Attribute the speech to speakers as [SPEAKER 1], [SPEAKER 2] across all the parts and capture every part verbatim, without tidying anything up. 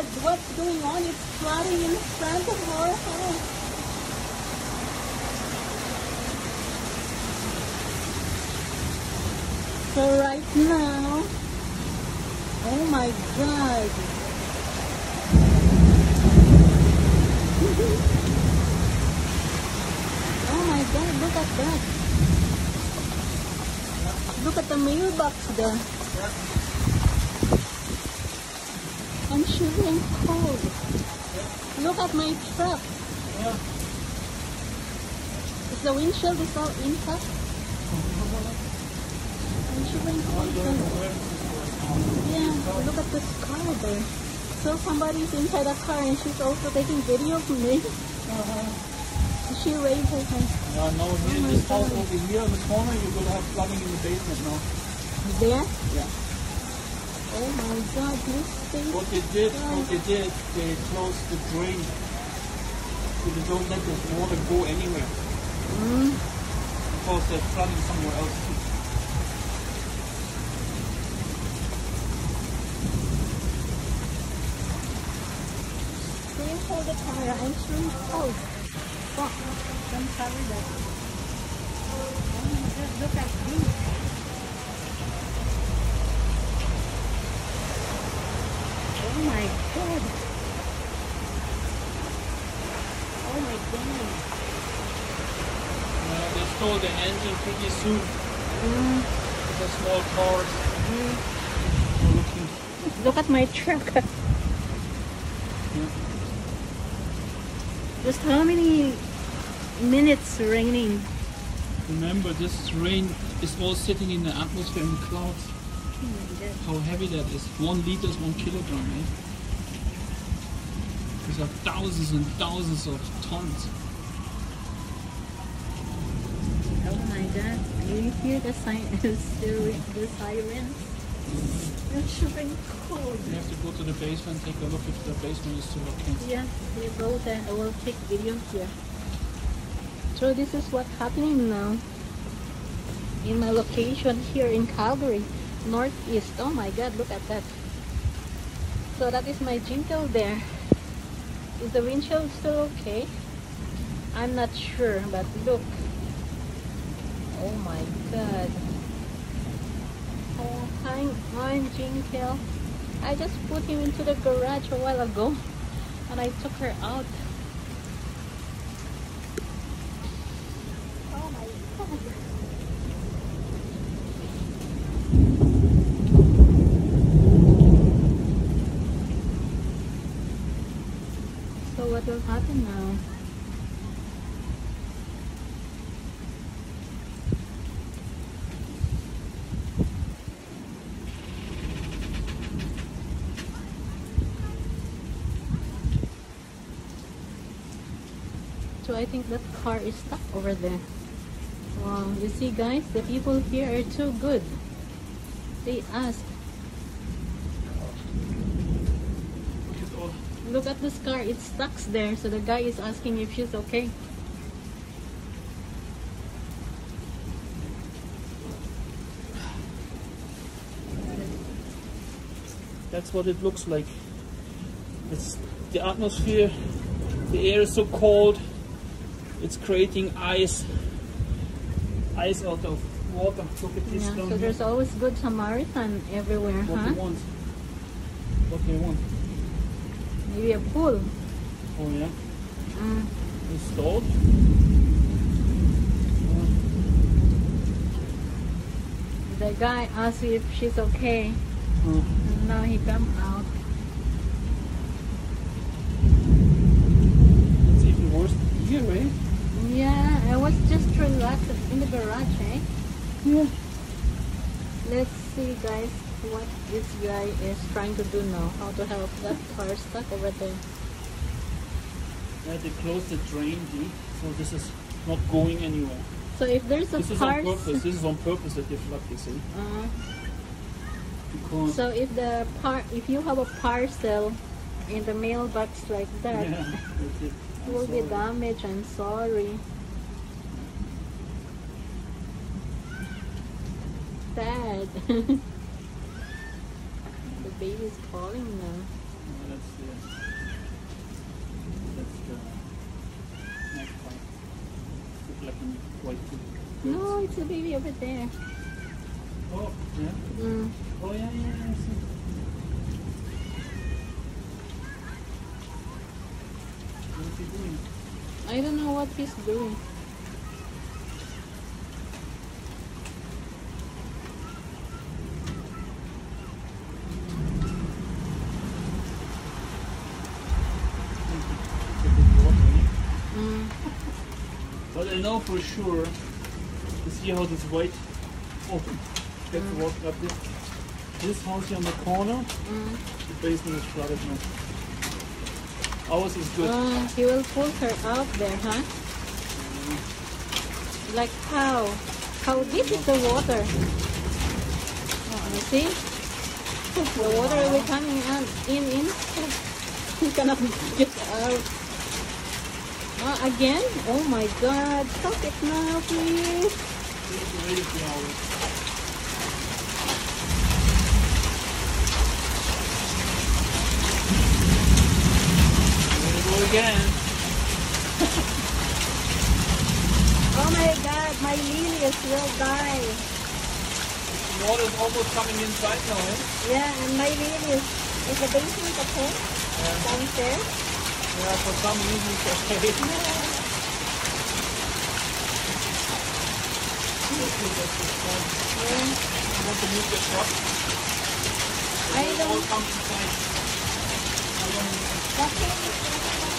[SPEAKER 1] God, what's going on? It's flooding in front of our house. So right now, oh my God. Oh my God, look at that. Look at the mailbox there. I'm shivering cold. Look at my truck. Is the windshield is all intact? I'm shivering cold. Yeah, look at this car there. So somebody's inside a car and she's also taking video of me. Uh-huh. She waved her hand.
[SPEAKER 2] Yeah, no, here in this house over here in the corner, you're going to have flooding in the basement now.
[SPEAKER 1] There?
[SPEAKER 2] Yeah.
[SPEAKER 1] Oh my God, this thing.
[SPEAKER 2] What they did, what they did, they closed the drain. So they don't let the water go anywhere.
[SPEAKER 1] Mm.
[SPEAKER 2] Because they're flooding somewhere else too.
[SPEAKER 1] Can you hold the camera? I'm shivering cold. Fuck. Don't cover that. Oh my God, look at this. Oh my God. Oh my God.
[SPEAKER 2] Uh, they stole the engine pretty soon.
[SPEAKER 1] Mm.
[SPEAKER 2] The small cars.
[SPEAKER 1] Mm.
[SPEAKER 2] Looking.
[SPEAKER 1] Look at my truck.
[SPEAKER 2] Yeah.
[SPEAKER 1] Just how many minutes raining?
[SPEAKER 2] Remember, this rain is all sitting in the atmosphere in clouds.
[SPEAKER 1] Oh my God.
[SPEAKER 2] How heavy that is. One liter is one kilogram, eh? These are thousands and thousands of tons.
[SPEAKER 1] Oh my God. You hear the sign the sirens? I'm shivering cold.
[SPEAKER 2] You have to go to the basement, take a look if the basement is still okay.
[SPEAKER 1] Yeah, we go there. I will take video here. So this is what's happening now in my location here in Calgary, northeast. Oh my God, look at that. So that is my Jingle there. Is the windshield still okay? I'm not sure, but look. Oh my God. Oh, hi, I'm Jingle. I just put him into the garage a while ago and I took her out. Oh my God. So what will happen now? So I think that car is stuck over there. Wow, you see guys, the people here are too good. They ask. Look at this car, it's stuck there. So the guy is asking if she's okay.
[SPEAKER 2] That's what it looks like. It's the atmosphere, the air is so cold, it's creating ice, ice out of water. Look at this
[SPEAKER 1] Yeah,
[SPEAKER 2] down
[SPEAKER 1] so
[SPEAKER 2] here.
[SPEAKER 1] there's always good Samaritan everywhere,
[SPEAKER 2] What
[SPEAKER 1] huh?
[SPEAKER 2] do you want? What do you want?
[SPEAKER 1] Maybe a pool.
[SPEAKER 2] Oh yeah?
[SPEAKER 1] Mm.
[SPEAKER 2] Installed?
[SPEAKER 1] The guy asked if she's okay.
[SPEAKER 2] Oh.
[SPEAKER 1] And now he come out.
[SPEAKER 2] It's even worse here, right?
[SPEAKER 1] Yeah, I was just relaxed in the garage, eh?
[SPEAKER 2] Yeah.
[SPEAKER 1] Let's see, guys, what this guy is trying to do now. How to help that car stuck over there.
[SPEAKER 2] Yeah, they closed the drain, see? So this is not going anywhere.
[SPEAKER 1] So if there's a
[SPEAKER 2] This is on
[SPEAKER 1] parcel,
[SPEAKER 2] purpose. This is on purpose that they flood this, see?
[SPEAKER 1] uh,
[SPEAKER 2] Because
[SPEAKER 1] so if the par, if you have a parcel in the mailbox like that,
[SPEAKER 2] yeah, that's it.
[SPEAKER 1] it will be damaged. I'm sorry. Dad, the baby's calling now.
[SPEAKER 2] That's the, that's the magpie. The black and white.
[SPEAKER 1] No, it's a baby over there.
[SPEAKER 2] Oh, yeah?
[SPEAKER 1] Mm.
[SPEAKER 2] Oh, yeah, yeah, yeah. I see. What is he doing?
[SPEAKER 1] I don't know what he's doing. Mm.
[SPEAKER 2] But I know for sure, you see how this white open gets
[SPEAKER 1] Mm.
[SPEAKER 2] walking up there. This house here on the corner,
[SPEAKER 1] Mm.
[SPEAKER 2] the basement is flooded now. Ours is good.
[SPEAKER 1] Oh, he will pull her out there, huh? Like how? How deep is the water? Oh, you see? The water will be coming out in, in. He cannot get out. Ah, again? Oh my God! Stop it now, please.
[SPEAKER 2] It's already three hours. There we go again.
[SPEAKER 1] Oh my God! My lilies will die.
[SPEAKER 2] The water is almost coming inside now, eh?
[SPEAKER 1] Yeah, and my lilies is the basement okay?
[SPEAKER 2] Yeah.
[SPEAKER 1] Downstairs.
[SPEAKER 2] Yeah, for some reason it's okay.
[SPEAKER 1] Yeah.
[SPEAKER 2] You want to move the truck?
[SPEAKER 1] I
[SPEAKER 2] It all
[SPEAKER 1] don't.
[SPEAKER 2] comes inside. I don't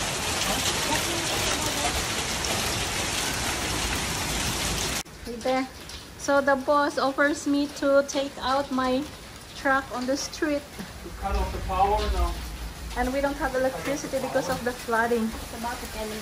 [SPEAKER 1] There. So the boss offers me to take out my truck on the street,
[SPEAKER 2] to cut off the power now.
[SPEAKER 1] and we don't have electricity because of the flooding. It's about to end.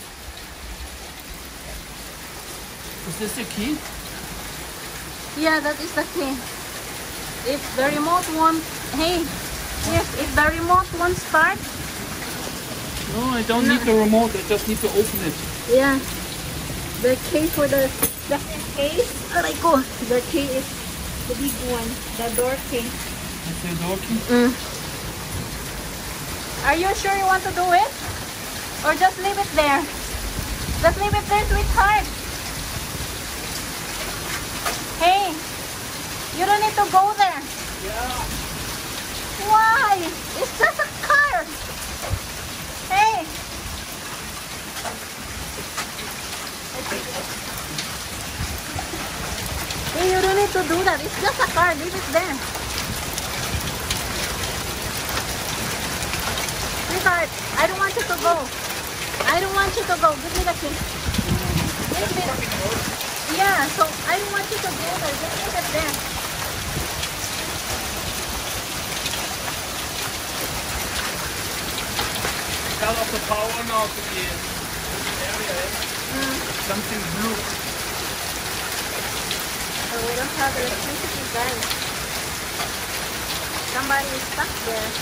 [SPEAKER 2] Is this the key?
[SPEAKER 1] Yeah, that is the key. If the remote won't, hey, yes, if the remote won't start,
[SPEAKER 2] No, I don't need the remote. I just need to open it.
[SPEAKER 1] yeah, the key for the the case. Oh my God, the key is the big one, the door key.
[SPEAKER 2] Is the door key?
[SPEAKER 1] Mm. Are you sure you want to do it? Or just leave it there? Just leave it there, sweetheart. Hey, you don't need to go there.
[SPEAKER 2] Yeah.
[SPEAKER 1] Why? It's just a car. Hey. Hey, you don't need to do that. It's just a car. Leave it there. Sweetheart, I don't want you to go. I don't want you to go. Give me the key. Give me. Yeah, so I don't want you to go there. Just leave it there.
[SPEAKER 2] Cut off the power now to the area. Eh?
[SPEAKER 1] Mm.
[SPEAKER 2] Something blue.
[SPEAKER 1] So we don't have electricity, guys. Somebody is stuck there.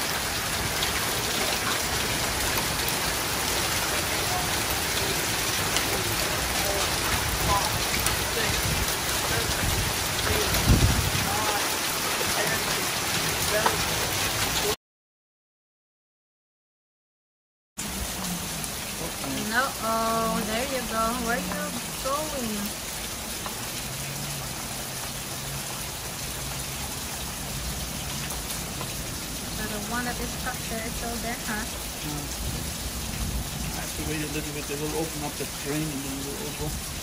[SPEAKER 1] No, oh, there you go. Where are you going? So the one that is stuck there is still there, huh?
[SPEAKER 2] I have to wait a little bit. They will open up the drain and then we'll over.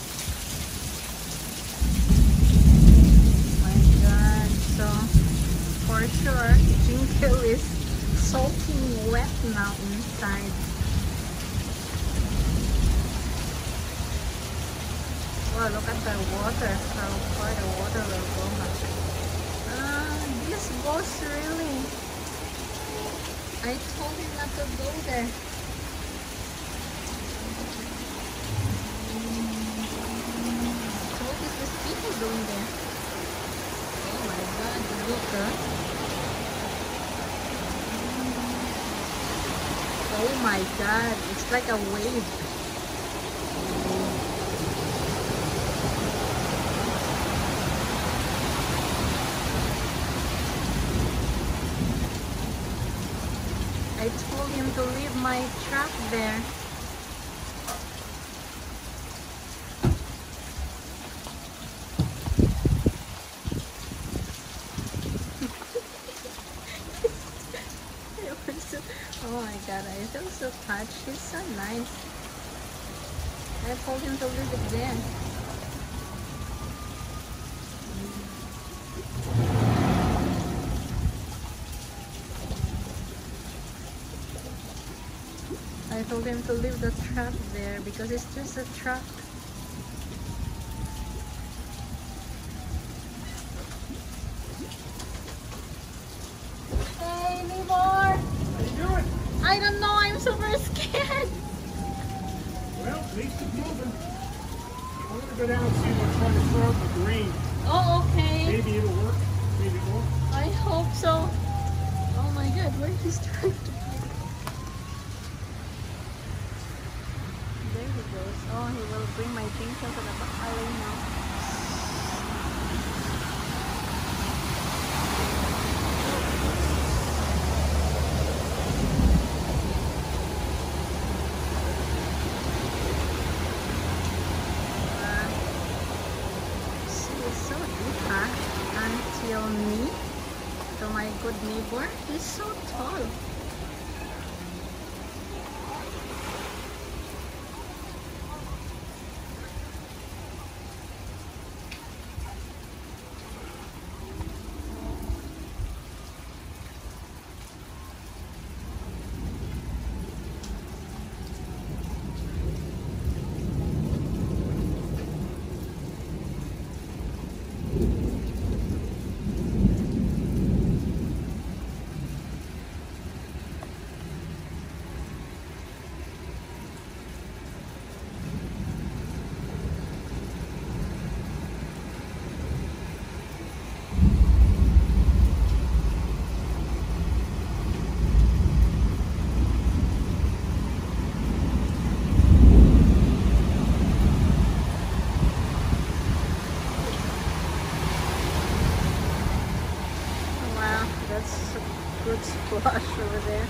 [SPEAKER 1] My God. So, for sure, Jingle is soaking wet now inside. Wow, look at the water. How far the water will go. Ah, this boss really. I told him not to go there. So what is this people doing there? Oh my God, look, huh? Oh my God, it's like a wave. I I told him to leave my truck there. Oh my god, I feel so touched. He's so nice. I told him to leave it there. I told him to leave the truck there because it's just a truck. Hey, neighbor!
[SPEAKER 3] How you doing?
[SPEAKER 1] I don't know, I'm super scared.
[SPEAKER 3] Well, at least it's moving. I'm gonna go down and see what's trying to throw out the green.
[SPEAKER 1] Oh, okay.
[SPEAKER 3] Maybe it'll work. Maybe it won't.
[SPEAKER 1] I hope so. Oh my god, where is trying to There he goes. Oh, he will bring my jeans into the alley now. Until me, to my good neighbor, he's so tall. Good squash over there.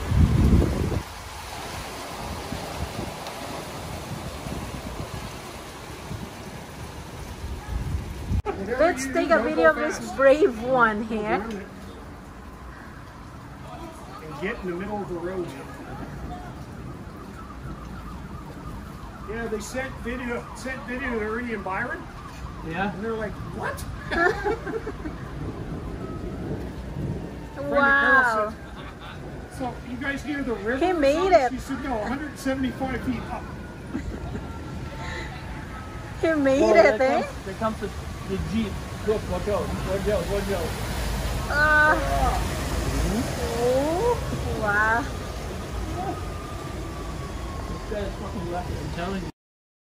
[SPEAKER 1] Let's take a video of this brave one here.
[SPEAKER 3] And get in the middle of the road. Yeah, they sent video sent video to Ernie and Byron.
[SPEAKER 2] Yeah.
[SPEAKER 3] And they're like, what?
[SPEAKER 1] Wow.
[SPEAKER 3] So you guys near the river?
[SPEAKER 1] He made it.
[SPEAKER 3] She said no, one hundred seventy-five feet up.
[SPEAKER 1] He made
[SPEAKER 2] Well,
[SPEAKER 1] it,
[SPEAKER 2] there
[SPEAKER 1] eh?
[SPEAKER 2] Comes, there comes the, the Jeep. Look, watch out, watch out, watch out.
[SPEAKER 1] Uh, oh, wow.
[SPEAKER 2] This guy is fucking lucky, I'm telling you.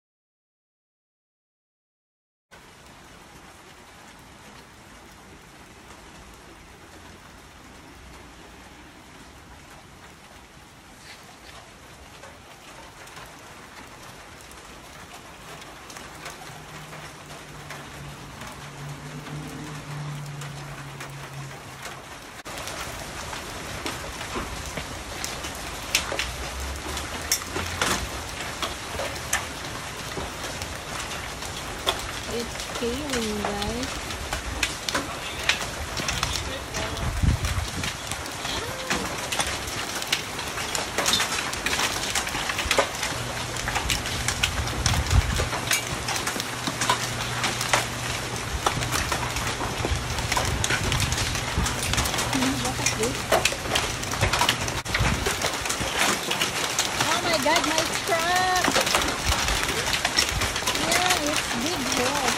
[SPEAKER 1] It's scaling, guys. Oh my god, my truck! Yeah, it's big hole.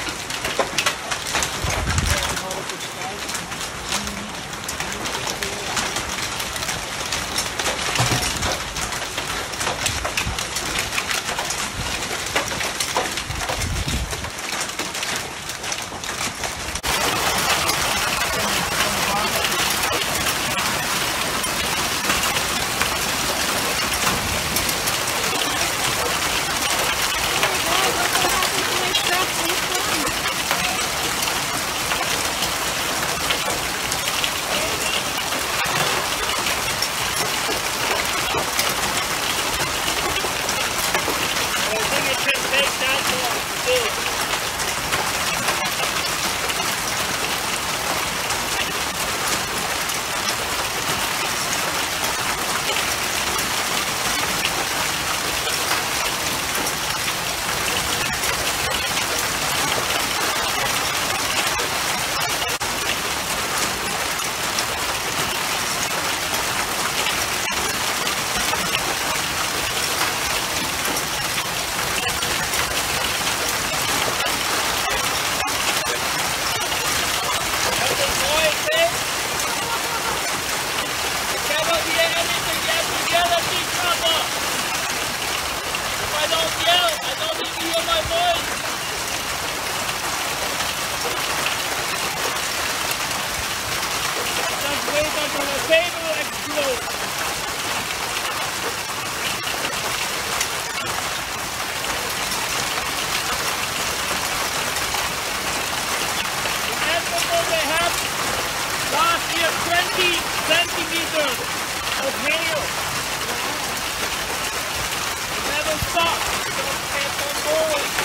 [SPEAKER 2] So the table will explode. And they have last year twenty centimeters of hail. It never stopped. It just kept on going.